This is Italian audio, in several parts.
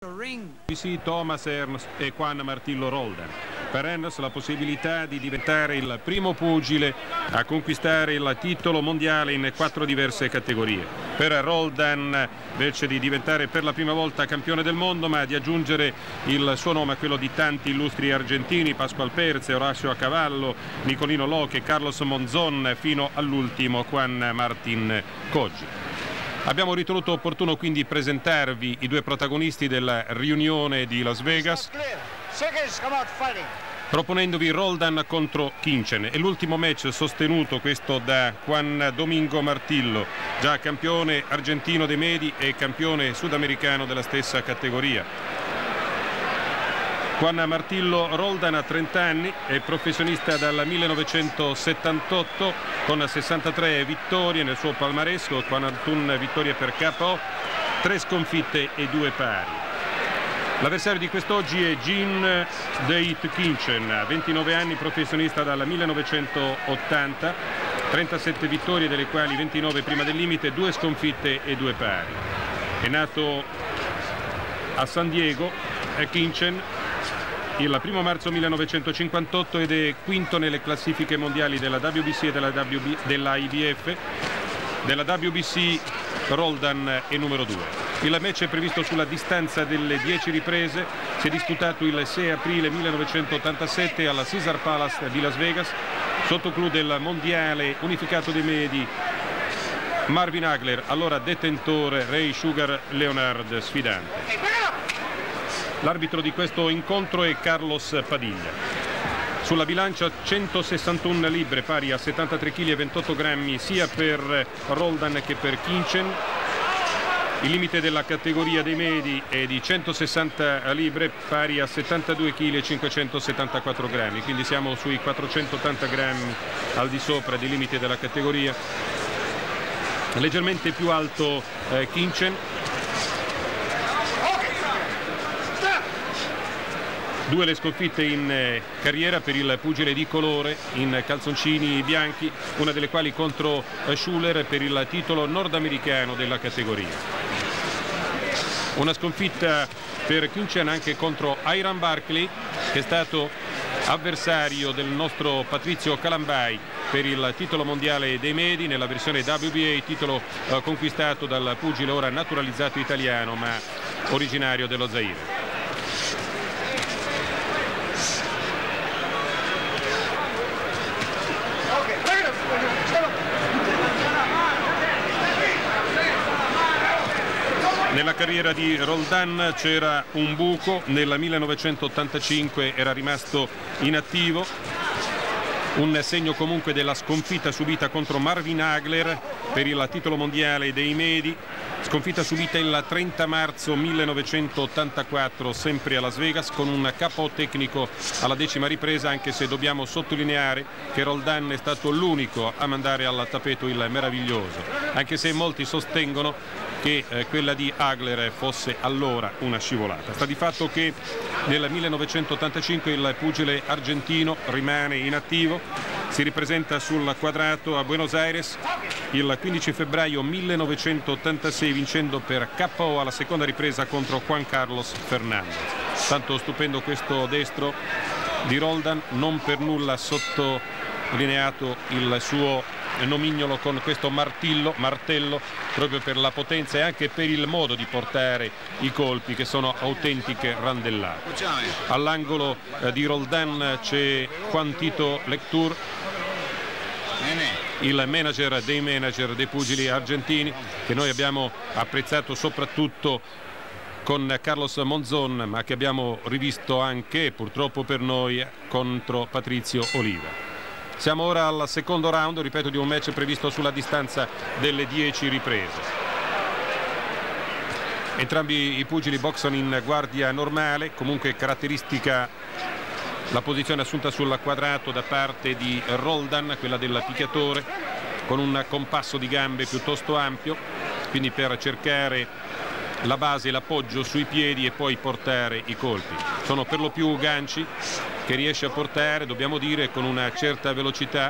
Thomas Ernst e Juan Martillo Roldan. Per Ernst la possibilità di diventare il primo pugile a conquistare il titolo mondiale in 4 diverse categorie. Per Roldan invece di diventare per la prima volta campione del mondo, ma di aggiungere il suo nome a quello di tanti illustri argentini: Pascual Perez, Horacio Acavallo, Nicolino Loche, Carlos Monzon, fino all'ultimo Juan Martín Coggi. Abbiamo ritenuto opportuno quindi presentarvi i due protagonisti della riunione di Las Vegas, proponendovi Roldan contro Kinchen. È l'ultimo match sostenuto questo da Juan Domingo Martillo, già campione argentino dei medi e campione sudamericano della stessa categoria. Juan Martillo Roldan ha 30 anni, è professionista dal 1978 con 63 vittorie nel suo palmarès, 41 vittorie per KO, 3 sconfitte e 2 pari. L'avversario di quest'oggi è Jean Deit Kinchen, 29 anni, professionista dal 1980, 37 vittorie delle quali 29 prima del limite, 2 sconfitte e 2 pari. È nato a San Diego, Kinchen, il 1 marzo 1958 ed è quinto nelle classifiche mondiali della WBC e della IBF. Della WBC Roldan è numero 2. Il match è previsto sulla distanza delle 10 riprese, si è disputato il 6 aprile 1987 alla Caesars Palace di Las Vegas, sotto clou del mondiale unificato dei medi Marvin Hagler, allora detentore, Ray Sugar Leonard sfidante. L'arbitro di questo incontro è Carlos Padilla. Sulla bilancia 161 libbre, pari a 73 kg e 28 grammi sia per Roldan che per Kinchen. Il limite della categoria dei medi è di 160 libbre, pari a 72 kg e 574 grammi, quindi siamo sui 480 grammi al di sopra dei limiti della categoria. Leggermente più alto Kinchen. 2 le sconfitte in carriera per il pugile di colore in calzoncini bianchi, una delle quali contro Schuller per il titolo nordamericano della categoria. Una sconfitta per Kinchen anche contro Iran Barkley, che è stato avversario del nostro Patrizio Calambai per il titolo mondiale dei medi nella versione WBA, titolo conquistato dal pugile ora naturalizzato italiano ma originario dello Zaire. Nella carriera di Roldan c'era un buco, nel 1985 era rimasto inattivo, un segno comunque della sconfitta subita contro Marvin Hagler per il titolo mondiale dei medi, sconfitta subita il 30 marzo 1984 sempre a Las Vegas con un KO tecnico alla 10ª ripresa, anche se dobbiamo sottolineare che Roldan è stato l'unico a mandare al tappeto il meraviglioso, anche se molti sostengono che quella di Hagler fosse allora una scivolata. Sta di fatto che nel 1985 il pugile argentino rimane inattivo, si ripresenta sul quadrato a Buenos Aires il 15 febbraio 1986 vincendo per KO alla 2ª ripresa contro Juan Carlos Fernandez. Tanto stupendo questo destro di Roldan, non per nulla sottolineato il suo nomignolo con questo martello, proprio per la potenza e anche per il modo di portare i colpi, che sono autentiche randellate. All'angolo di Roldan c'è Juan Tito Lectur, il manager dei pugili argentini, che noi abbiamo apprezzato soprattutto con Carlos Monzon, ma che abbiamo rivisto anche, purtroppo per noi, contro Patrizio Oliva. Siamo ora al secondo round, ripeto, di un match previsto sulla distanza delle 10 riprese. Entrambi i pugili boxano in guardia normale, comunque caratteristica la posizione assunta sul quadrato da parte di Roldan, quella del picchiatore, con un compasso di gambe piuttosto ampio, quindi per cercare la base e l'appoggio sui piedi e poi portare i colpi. Sono per lo più ganci che riesce a portare, dobbiamo dire, con una certa velocità.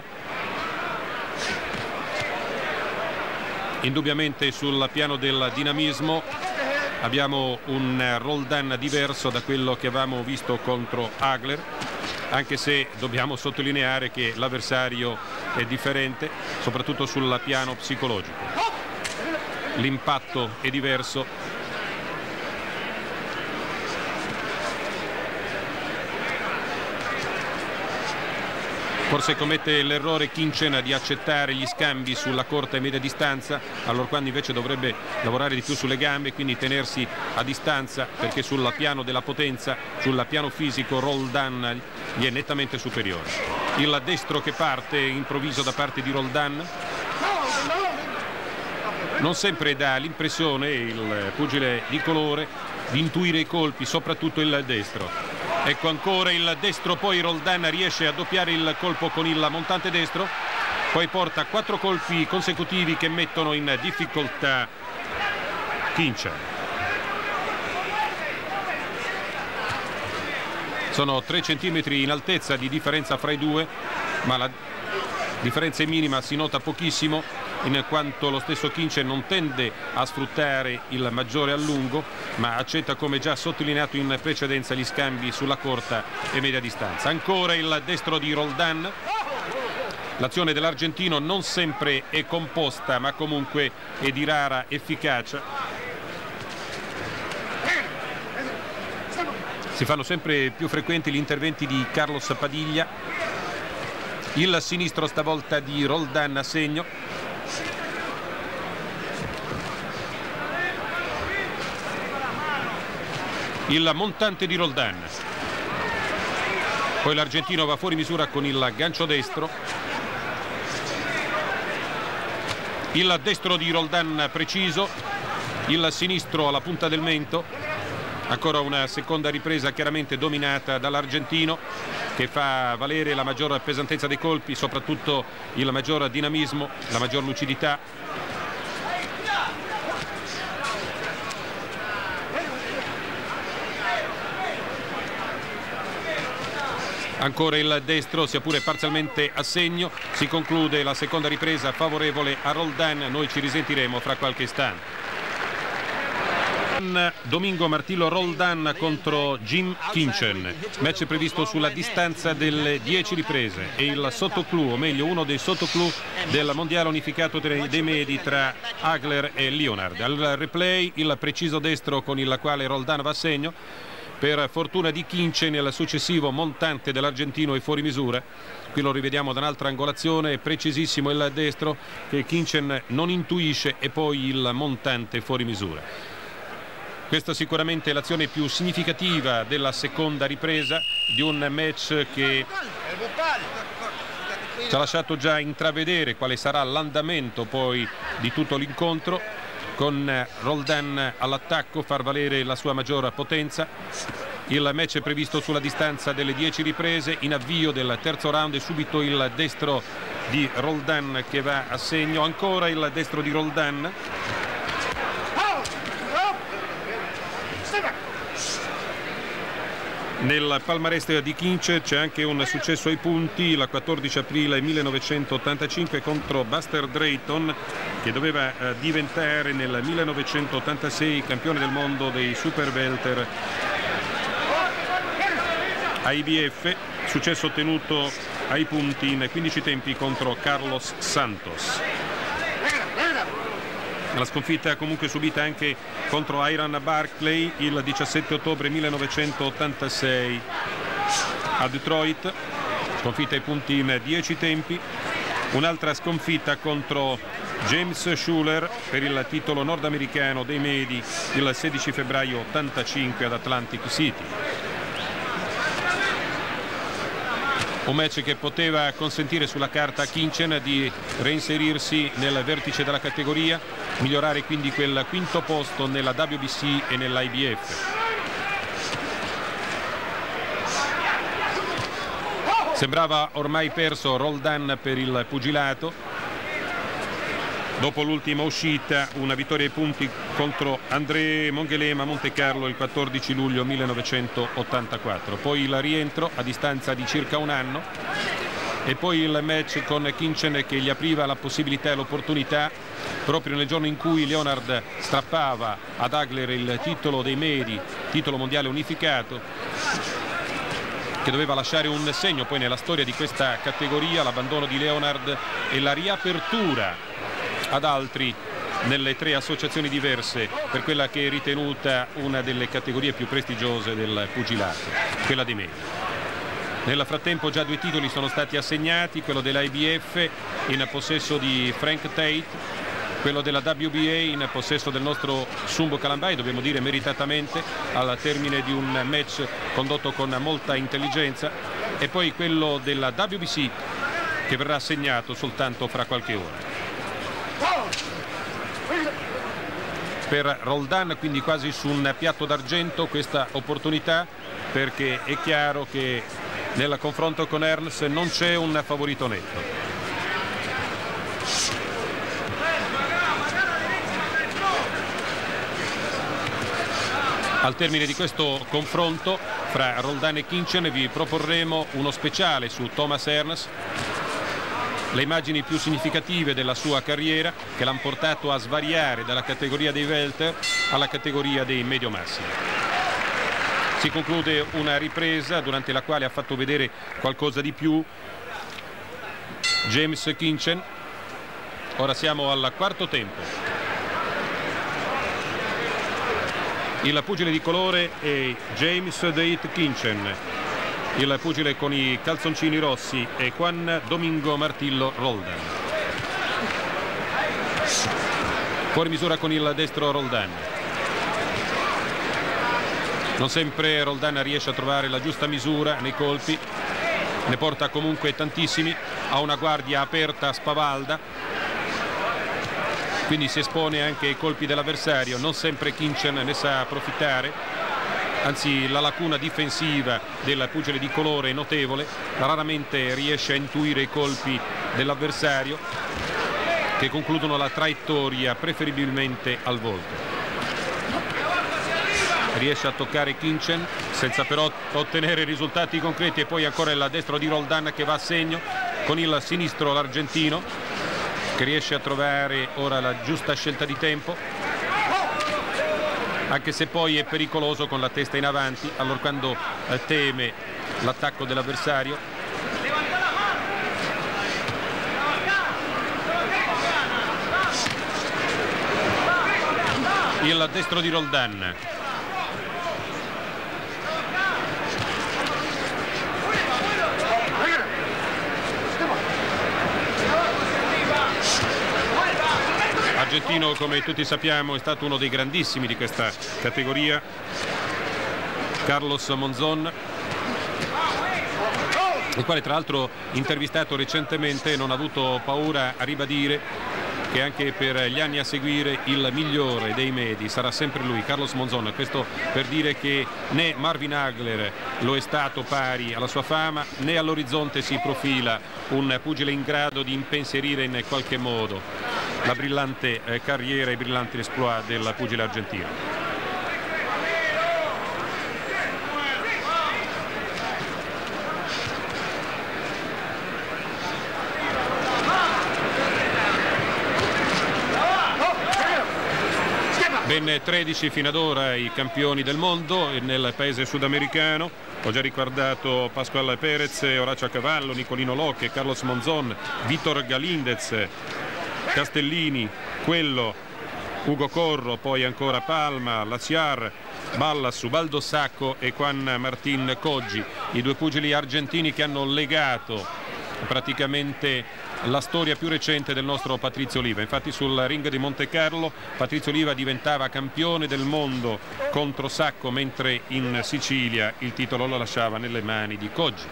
Indubbiamente sul piano del dinamismo abbiamo un Roldan diverso da quello che avevamo visto contro Hagler, anche se dobbiamo sottolineare che l'avversario è differente, soprattutto sul piano psicologico. L'impatto è diverso. Forse commette l'errore Kinchen di accettare gli scambi sulla corta e media distanza, allora quando invece dovrebbe lavorare di più sulle gambe, quindi tenersi a distanza, perché sul piano della potenza, sul piano fisico Roldan gli è nettamente superiore. Il destro che parte improvviso da parte di Roldan. Non sempre dà l'impressione il pugile di colore di intuire i colpi, soprattutto il destro. Ecco ancora il destro, poi Roldan riesce a doppiare il colpo con il montante destro, poi porta 4 colpi consecutivi che mettono in difficoltà Kinchen. Sono 3 centimetri in altezza di differenza fra i due, ma la differenza è minima, si nota pochissimo, in quanto lo stesso Kinchen non tende a sfruttare il maggiore a lungo, ma accetta, come già sottolineato in precedenza, gli scambi sulla corta e media distanza. Ancora il destro di Roldan. L'azione dell'argentino non sempre è composta, ma comunque è di rara efficacia. Si fanno sempre più frequenti gli interventi di Carlos Padilla. Il sinistro stavolta di Roldan a segno. Il montante di Roldan, poi l'argentino va fuori misura con il gancio destro, il destro di Roldan preciso, il sinistro alla punta del mento. Ancora una seconda ripresa chiaramente dominata dall'argentino, che fa valere la maggior pesantezza dei colpi, soprattutto il maggior dinamismo, la maggior lucidità. Ancora il destro, sia pure parzialmente a segno. Si conclude la seconda ripresa favorevole a Roldan. Noi ci risentiremo fra qualche istante. Domingo Martilo Roldan contro Jim Kinchen, match previsto sulla distanza delle 10 riprese. È il sottoclù, o meglio uno dei sottoclù del mondiale unificato dei medi tra Hagler e Leonard. Al replay il preciso destro con il quale Roldan va a segno. Per fortuna di Kinchen il successivo montante dell'argentino è fuori misura. Qui lo rivediamo da un'altra angolazione, è precisissimo il destro che Kinchen non intuisce, e poi il montante fuori misura. Questa sicuramente è l'azione più significativa della seconda ripresa di un match che ci ha lasciato già intravedere quale sarà l'andamento poi di tutto l'incontro, con Roldan all'attacco, far valere la sua maggior potenza. Il match è previsto sulla distanza delle 10 riprese. In avvio del terzo round è subito il destro di Roldan che va a segno. Ancora il destro di Roldan. Nel palmarès di Kinchen c'è anche un successo ai punti, il 14 aprile 1985 contro Buster Drayton, che doveva diventare nel 1986 campione del mondo dei super welter IBF, successo ottenuto ai punti in 15 tempi contro Carlos Santos. La sconfitta comunque subita anche contro Iran Barkley il 17 ottobre 1986 a Detroit, sconfitta ai punti in 10 tempi. Un'altra sconfitta contro James Schuler per il titolo nordamericano dei medi il 16 febbraio 85 ad Atlantic City. Un match che poteva consentire sulla carta a Kinchen di reinserirsi nel vertice della categoria, migliorare quindi quel quinto posto nella WBC e nell'IBF. Sembrava ormai perso Roldan per il pugilato. Dopo l'ultima uscita, una vittoria ai punti contro André Mongelema a Monte Carlo il 14 luglio 1984. Poi il rientro a distanza di circa un anno. e poi il match con Kinchen che gli apriva la possibilità e l'opportunità proprio nel giorno in cui Leonard strappava ad Hagler il titolo dei medi, titolo mondiale unificato, che doveva lasciare un segno poi nella storia di questa categoria, l'abbandono di Leonard e la riapertura ad altri nelle 3 associazioni diverse per quella che è ritenuta una delle categorie più prestigiose del pugilato, quella dei medi. Nel frattempo già 2 titoli sono stati assegnati, quello dell'IBF in possesso di Frank Tate, quello della WBA in possesso del nostro Sumbo Kalambai, dobbiamo dire meritatamente, al termine di un match condotto con molta intelligenza, e poi quello della WBC che verrà assegnato soltanto fra qualche ora. Per Roldan quindi quasi su un piatto d'argento questa opportunità, perché è chiaro che nel confronto con Ernst non c'è un favorito netto. Al termine di questo confronto fra Roldan e Kinchen vi proporremo uno speciale su Thomas Ernst, le immagini più significative della sua carriera che l'hanno portato a svariare dalla categoria dei welter alla categoria dei medio-massimi. Si conclude una ripresa durante la quale ha fatto vedere qualcosa di più James Kinchen. Ora siamo al quarto tempo. Il pugile di colore è James Date Kinchen, il pugile con i calzoncini rossi è Juan Domingo Martillo Roldan. Fuori misura con il destro Roldan. Non sempre Roldan riesce a trovare la giusta misura nei colpi, ne porta comunque tantissimi, ha una guardia aperta spavalda, quindi si espone anche ai colpi dell'avversario. Non sempre Kinchen ne sa approfittare, anzi la lacuna difensiva del pugile di colore è notevole, raramente riesce a intuire i colpi dell'avversario che concludono la traiettoria preferibilmente al volto. Riesce a toccare Kinchen senza però ottenere risultati concreti, e poi ancora il destro di Roldan che va a segno con il sinistro l'argentino, che riesce a trovare ora la giusta scelta di tempo, anche se poi è pericoloso con la testa in avanti allorquando teme l'attacco dell'avversario. Il destro di Roldan. Argentino, come tutti sappiamo, è stato uno dei grandissimi di questa categoria, Carlos Monzon, il quale tra l'altro intervistato recentemente non ha avuto paura a ribadire che anche per gli anni a seguire il migliore dei medi sarà sempre lui, Carlos Monzon. Questo per dire che né Marvin Hagler lo è stato pari alla sua fama, né all'orizzonte si profila un pugile in grado di impensierire in qualche modo la brillante carriera e i brillanti exploit del pugile argentino. Ben 13 fino ad ora i campioni del mondo nel paese sudamericano. Ho già ricordato Pascual Perez, Horacio Cavallo, Nicolino Locche, Carlos Monzon, Vitor Galindez, Castellini, Quello, Ugo Corro, poi ancora Palma, Laziar, Ballas, Ubaldo Sacco e Juan Martín Coggi, i 2 pugili argentini che hanno legato praticamente la storia più recente del nostro Patrizio Oliva. Infatti sul ring di Monte Carlo Patrizio Oliva diventava campione del mondo contro Sacco, mentre in Sicilia il titolo lo lasciava nelle mani di Coggi.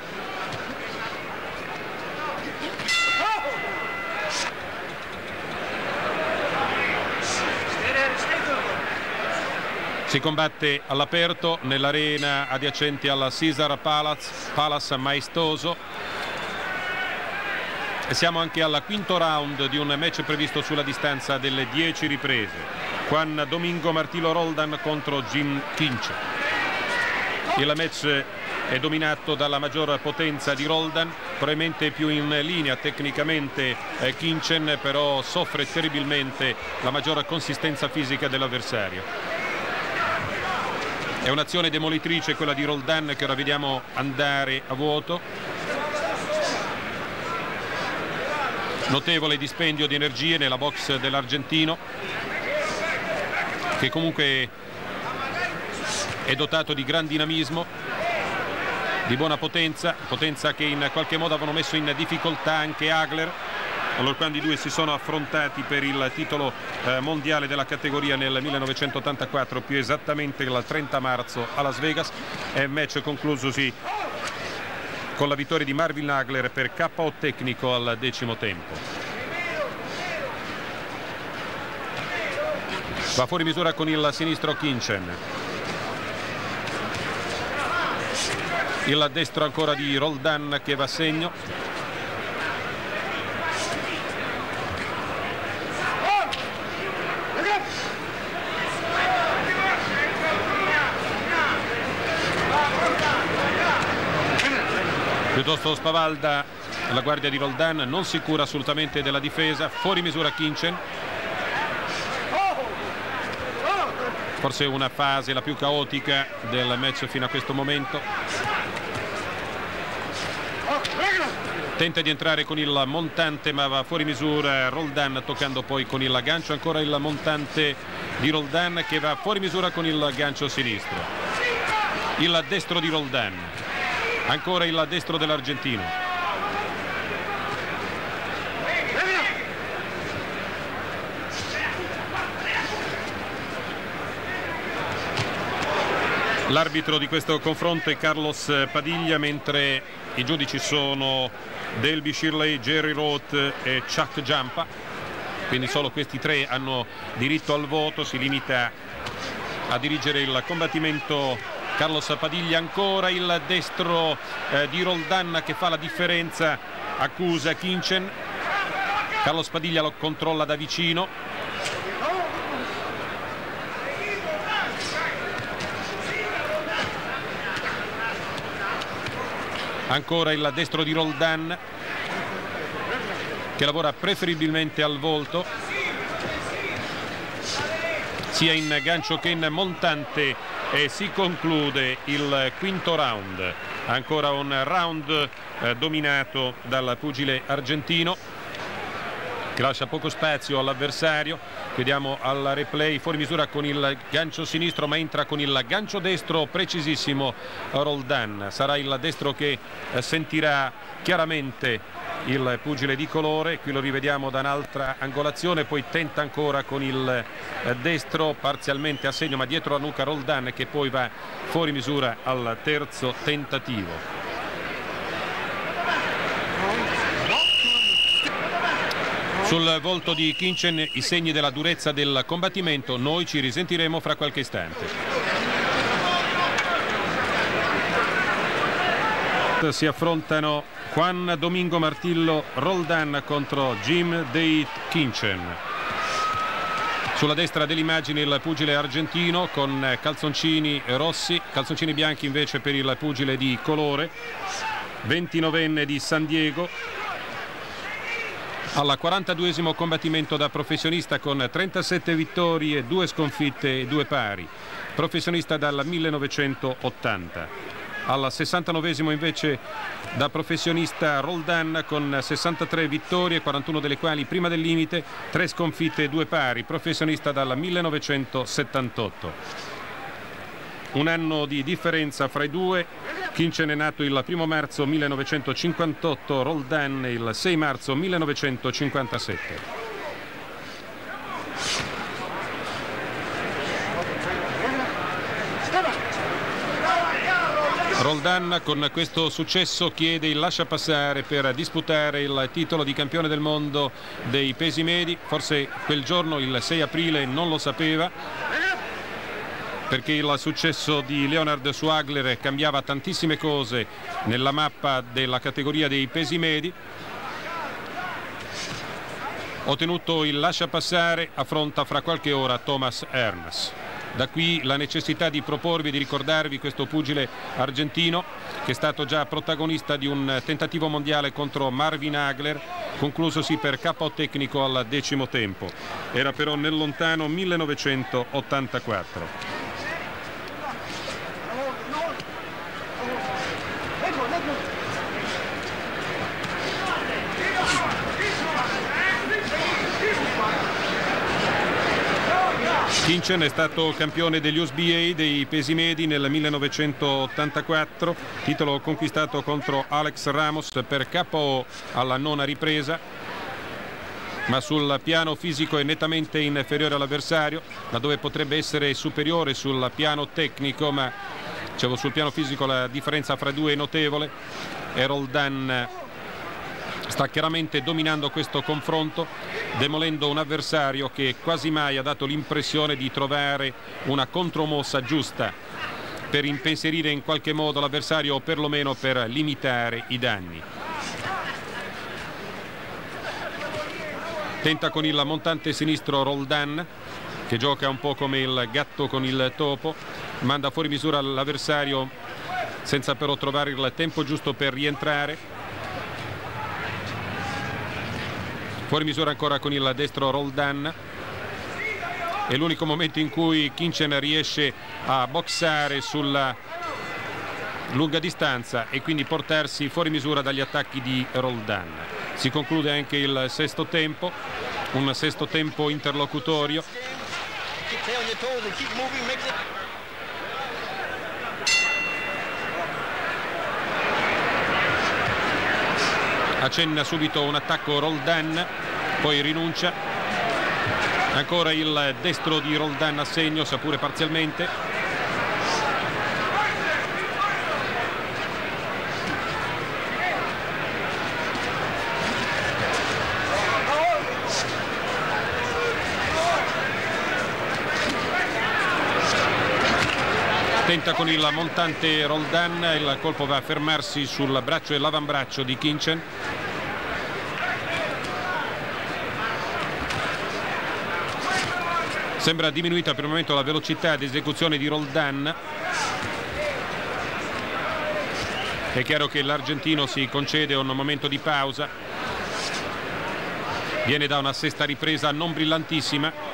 Si combatte all'aperto nell'arena adiacente alla Caesar Palace maestoso. E siamo anche al quinto round di un match previsto sulla distanza delle 10 riprese. Juan Domingo Martillo Roldan contro Jim Kinchen. Il match è dominato dalla maggior potenza di Roldan, probabilmente più in linea tecnicamente Kinchen, però soffre terribilmente la maggior consistenza fisica dell'avversario. È un'azione demolitrice quella di Roldan che ora vediamo andare a vuoto. Notevole dispendio di energie nella box dell'argentino, che comunque è dotato di gran dinamismo, di buona potenza che in qualche modo avevano messo in difficoltà anche Hagler allora quando i due si sono affrontati per il titolo mondiale della categoria nel 1984, più esattamente il 30 marzo a Las Vegas. È un match conclusosi con la vittoria di Marvin Hagler per KO tecnico al 10° tempo. Va fuori misura con il sinistro Kinchen. Il destro ancora di Roldan che va a segno. Piuttosto spavalda la guardia di Roldan, non si cura assolutamente della difesa. Fuori misura Kinchen. Forse una fase la più caotica del match fino a questo momento. Tenta di entrare con il montante ma va fuori misura Roldan, toccando poi con il gancio. Ancora il montante di Roldan che va fuori misura con il gancio sinistro. Il destro di Roldan. Ancora il destro dell'argentino. L'arbitro di questo confronto è Carlos Padilla, mentre i giudici sono Delby Shirley, Jerry Roth e Chuck Giampa. Quindi solo questi tre hanno diritto al voto. Si limita a dirigere il combattimento Carlos Padilla. Ancora il destro di Roldan che fa la differenza, accusa Kinchen. Carlos Padilla lo controlla da vicino. Ancora il destro di Roldan che lavora preferibilmente al volto, sia in gancio che in montante, e si conclude il quinto round. Ancora un round dominato dal pugile argentino che lascia poco spazio all'avversario. Vediamo al replay, fuori misura con il gancio sinistro ma entra con il gancio destro precisissimo Roldan. Sarà il destro che sentirà chiaramente il pugile di colore. Qui lo rivediamo da un'altra angolazione, poi tenta ancora con il destro parzialmente a segno ma dietro la nuca Roldan, che poi va fuori misura al terzo tentativo. Sul volto di Kinchen i segni della durezza del combattimento. Noi ci risentiremo fra qualche istante. Si affrontano Juan Domingo Martillo Roldan contro Jim Date Kinchen. Sulla destra dell'immagine il pugile argentino con calzoncini rossi, calzoncini bianchi invece per il pugile di colore, 29enne di San Diego. Al 42esimo combattimento da professionista con 37 vittorie, 2 sconfitte e 2 pari. Professionista dal 1980. Al 69esimo invece da professionista Roldan con 63 vittorie, 41 delle quali prima del limite, 3 sconfitte e 2 pari. Professionista dal 1978. Un anno di differenza fra i due. Kinchen è nato il 1° marzo 1958, Roldan il 6 marzo 1957. Roldan con questo successo chiede il lasciapassare per disputare il titolo di campione del mondo dei pesi medi. Forse quel giorno, il 6 aprile, non lo sapeva, perché il successo di Leonard su Hagler cambiava tantissime cose nella mappa della categoria dei pesi medi. Ottenuto il lasciapassare, affronta fra qualche ora Thomas Ernst. Da qui la necessità di proporvi, di ricordarvi questo pugile argentino che è stato già protagonista di un tentativo mondiale contro Marvin Hagler, conclusosi per KO tecnico al 10° tempo. Era però nel lontano 1984. Kinchen è stato campione degli USBA dei pesi medi nel 1984, titolo conquistato contro Alex Ramos per KO alla 9ª ripresa, ma sul piano fisico è nettamente inferiore all'avversario, laddove potrebbe essere superiore sul piano tecnico, ma dicevo, sul piano fisico la differenza fra i due è notevole. E Roldan sta chiaramente dominando questo confronto, demolendo un avversario che quasi mai ha dato l'impressione di trovare una contromossa giusta per impensierire in qualche modo l'avversario o perlomeno per limitare i danni. Tenta con il montante sinistro Roldan, che gioca un po' come il gatto con il topo, manda fuori misura l'avversario senza però trovare il tempo giusto per rientrare. Fuori misura ancora con il destro Roldan. È l'unico momento in cui Kinchen riesce a boxare sulla lunga distanza e quindi portarsi fuori misura dagli attacchi di Roldan. Si conclude anche il 6° tempo, un 6° tempo interlocutorio. Accenna subito un attacco Roldan, poi rinuncia. Ancora il destro di Roldan a segno, sia pure parzialmente. Tenta con il montante Roldan, il colpo va a fermarsi sul braccio e l'avambraccio di Kinchen. Sembra diminuita per il momento la velocità di esecuzione di Roldan. È chiaro che l'argentino si concede un momento di pausa. Viene da una 6ª ripresa non brillantissima.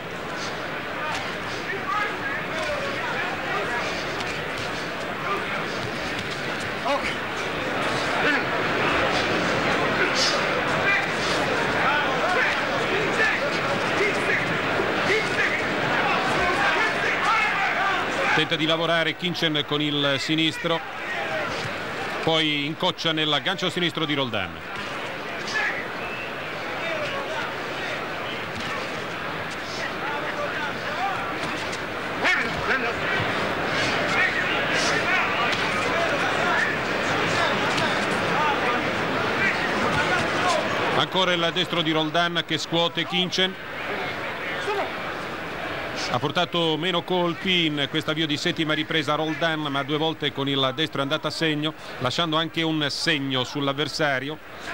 Tenta di lavorare Kinchen con il sinistro, poi incoccia nel gancio sinistro di Roldan. Ancora il destro di Roldan che scuote Kinchen. Ha portato meno colpi in questo avvio di 7ª ripresa Roldan, ma 2 volte con il destro è andato a segno, lasciando anche un segno sull'avversario.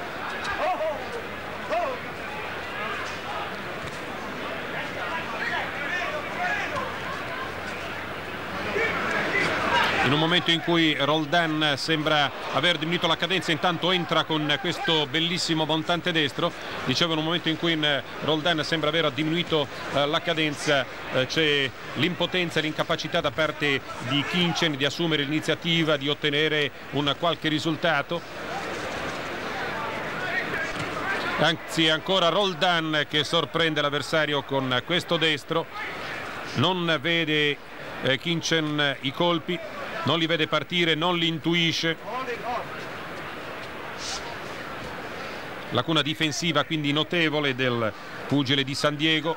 In un momento in cui Roldan sembra aver diminuito la cadenza, intanto entra con questo bellissimo montante destro. Dicevo, in un momento in cui Roldan sembra aver diminuito la cadenza, c'è l'impotenza e l'incapacità da parte di Kinchen di assumere l'iniziativa, di ottenere un qualche risultato. Anzi, ancora Roldan che sorprende l'avversario con questo destro. Non vede Kinchen i colpi, non li vede partire, non li intuisce. Lacuna difensiva quindi notevole del pugile di San Diego.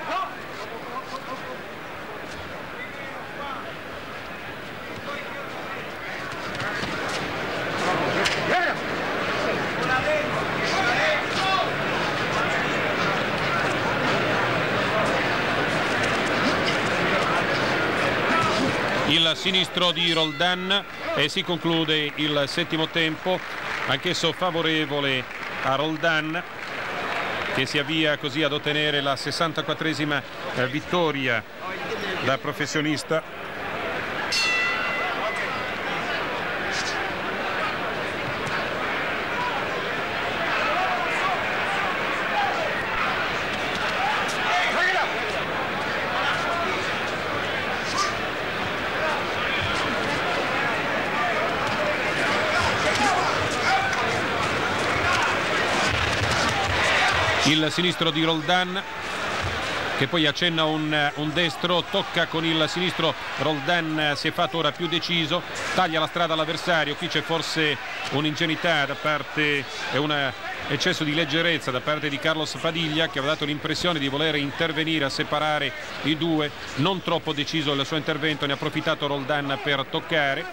Il sinistro di Roldan e si conclude il 7° tempo, anch'esso favorevole a Roldan, che si avvia così ad ottenere la 64esima vittoria da professionista. Il sinistro di Roldan che poi accenna un destro, tocca con il sinistro, Roldan si è fatto ora più deciso, taglia la strada all'avversario. Qui c'è forse un'ingenuità da parte e un eccesso di leggerezza da parte di Carlos Padilla, che aveva dato l'impressione di voler intervenire a separare i due. Non troppo deciso il suo intervento, ne ha approfittato Roldan per toccare.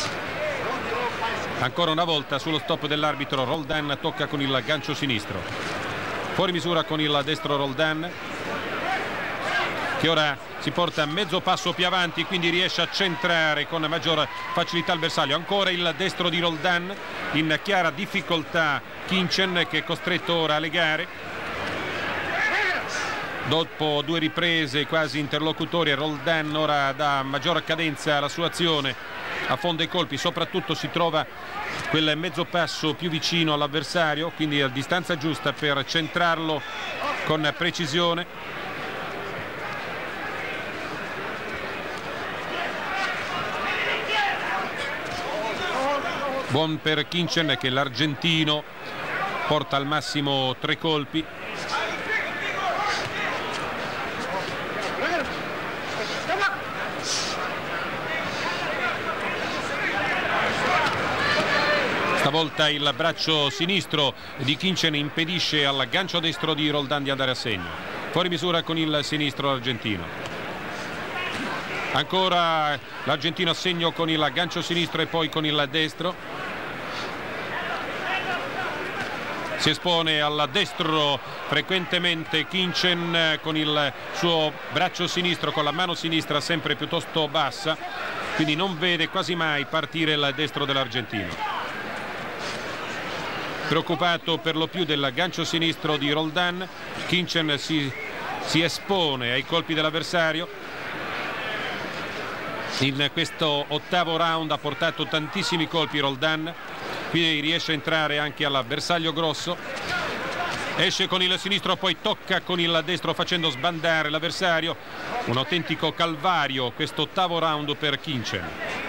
Ancora una volta sullo stop dell'arbitro Roldan tocca con il gancio sinistro. Fuori misura con il destro Roldan, che ora si porta mezzo passo più avanti, quindi riesce a centrare con maggior facilità il bersaglio. Ancora il destro di Roldan, in chiara difficoltà Kinchen, che è costretto ora a legare. Dopo due riprese quasi interlocutorie, Roldan ora dà maggior cadenza alla sua azione, affonda i colpi, soprattutto si trova quel mezzo passo più vicino all'avversario, quindi a distanza giusta per centrarlo con precisione. Buon per Kinchen, che l'argentino porta al massimo 3 colpi. Stavolta il braccio sinistro di Kinchen impedisce al gancio destro di Roldan di andare a segno. Fuori misura con il sinistro argentino. Ancora l'argentino a segno con il gancio sinistro e poi con il destro. Si espone al destro frequentemente Kinchen con il suo braccio sinistro, con la mano sinistra sempre piuttosto bassa, quindi non vede quasi mai partire il destro dell'argentino. Preoccupato per lo più del gancio sinistro di Roldan, Kinchen si espone ai colpi dell'avversario. In questo ottavo round ha portato tantissimi colpi Roldan, qui riesce a entrare anche al bersaglio grosso. Esce con il sinistro, poi tocca con il destro facendo sbandare l'avversario. Un autentico calvario questo ottavo round per Kinchen.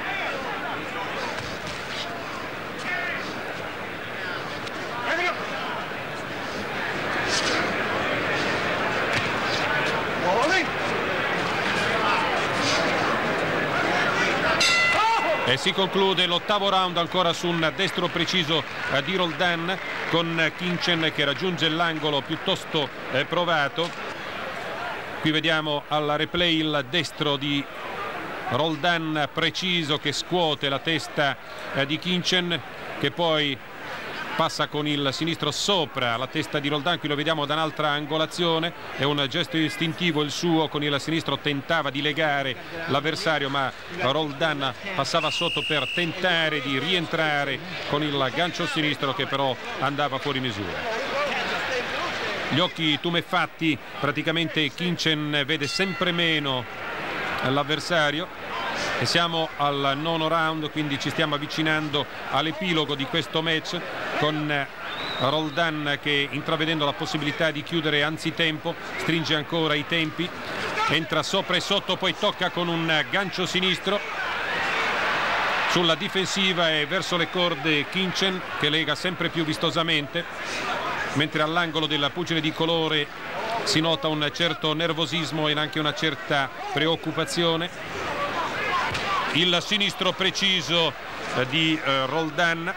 E si conclude l'ottavo round ancora su un destro preciso di Roldan, con Kinchen che raggiunge l'angolo piuttosto provato. Qui vediamo al replay il destro di Roldan preciso che scuote la testa di Kinchen, che poi passa con il sinistro sopra la testa di Roldan. Qui lo vediamo da un'altra angolazione, è un gesto istintivo il suo, con il sinistro tentava di legare l'avversario ma Roldan passava sotto per tentare di rientrare con il gancio sinistro, che però andava fuori misura. Gli occhi tumefatti, praticamente Kinchen vede sempre meno l'avversario. E siamo al nono round, quindi ci stiamo avvicinando all'epilogo di questo match, con Roldan che, intravedendo la possibilità di chiudere anzitempo, stringe ancora i tempi, entra sopra e sotto, poi tocca con un gancio sinistro sulla difensiva e verso le corde Kinchen, che lega sempre più vistosamente, mentre all'angolo della pugile di colore si nota un certo nervosismo e anche una certa preoccupazione. Il sinistro preciso di Roldan,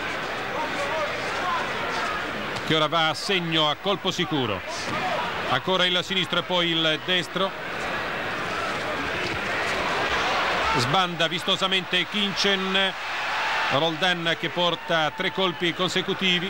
che ora va a segno a colpo sicuro. Ancora il sinistro e poi il destro. Sbanda vistosamente Kinchen. Roldan che porta 3 colpi consecutivi.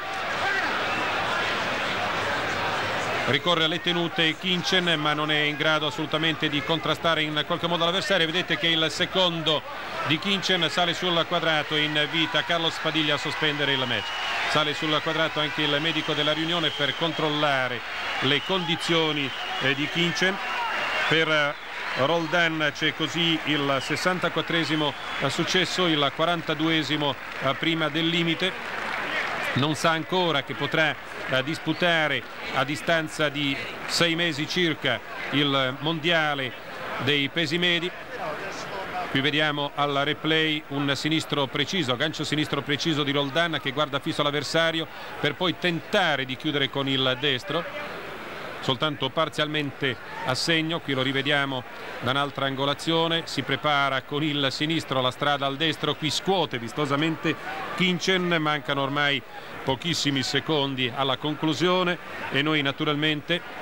Ricorre alle tenute Kinchen, ma non è in grado assolutamente di contrastare in qualche modo l'avversario. Vedete che il secondo di Kinchen sale sul quadrato, invita Carlos Padilla a sospendere il match. Sale sul quadrato anche il medico della riunione per controllare le condizioni di Kinchen, per Roldan. C'è così il 64esimo successo, il 42esimo prima del limite. Non sa ancora che potrà disputare a distanza di 6 mesi circa il mondiale dei pesi medi. Qui vediamo al replay un sinistro preciso, gancio sinistro preciso di Roldan che guarda fisso l'avversario per poi tentare di chiudere con il destro, soltanto parzialmente a segno. Qui lo rivediamo da un'altra angolazione, si prepara con il sinistro la strada al destro, qui scuote vistosamente Kinchen, mancano ormai pochissimi secondi alla conclusione e noi naturalmente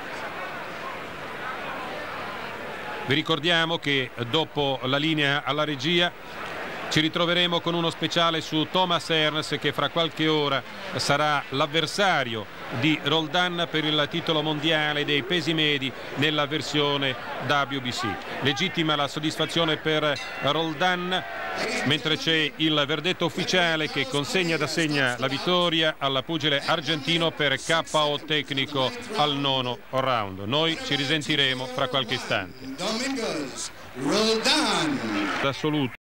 vi ricordiamo che dopo la linea alla regia ci ritroveremo con uno speciale su Thomas Ernst, che fra qualche ora sarà l'avversario di Roldan per il titolo mondiale dei pesi medi nella versione WBC. Legittima la soddisfazione per Roldan, mentre c'è il verdetto ufficiale che consegna ed assegna la vittoria al pugile argentino per KO tecnico al 9° round. Noi ci risentiremo fra qualche istante. Domingos Roldan. Assoluto.